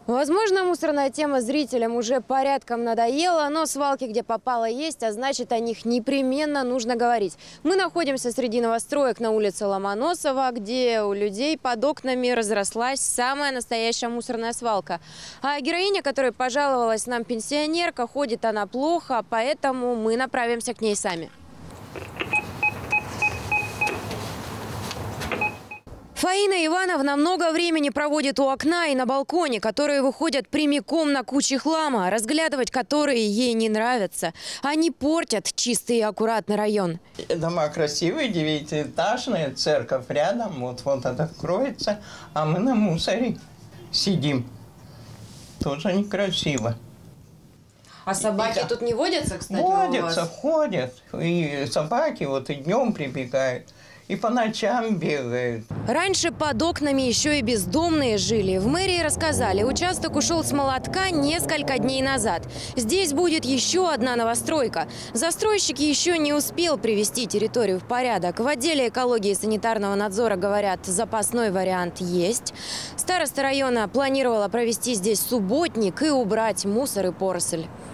Возможно, мусорная тема зрителям уже порядком надоела, но свалки, где попало, есть, а значит, о них непременно нужно говорить. Мы находимся среди новостроек на улице Ломоносова, где у людей под окнами разрослась самая настоящая мусорная свалка. А героиня, которая пожаловалась нам пенсионерка, ходит она плохо, поэтому мы направимся к ней сами. Фаина Ивановна много времени проводит у окна и на балконе, которые выходят прямиком на кучи хлама, разглядывать которые ей не нравятся. Они портят чистый и аккуратный район. Дома красивые, 9-этажные, церковь рядом, вот это кроется, а мы на мусоре сидим. Тоже некрасиво. А собаки тут не водятся, кстати, водятся, ходят. И собаки вот и днем прибегают. И по ночам бегают. Раньше под окнами еще и бездомные жили. В мэрии рассказали, участок ушел с молотка несколько дней назад. Здесь будет еще одна новостройка. Застройщик еще не успел привести территорию в порядок. В отделе экологии и санитарного надзора говорят, запасной вариант есть. Староста района планировала провести здесь субботник и убрать мусор и поросль.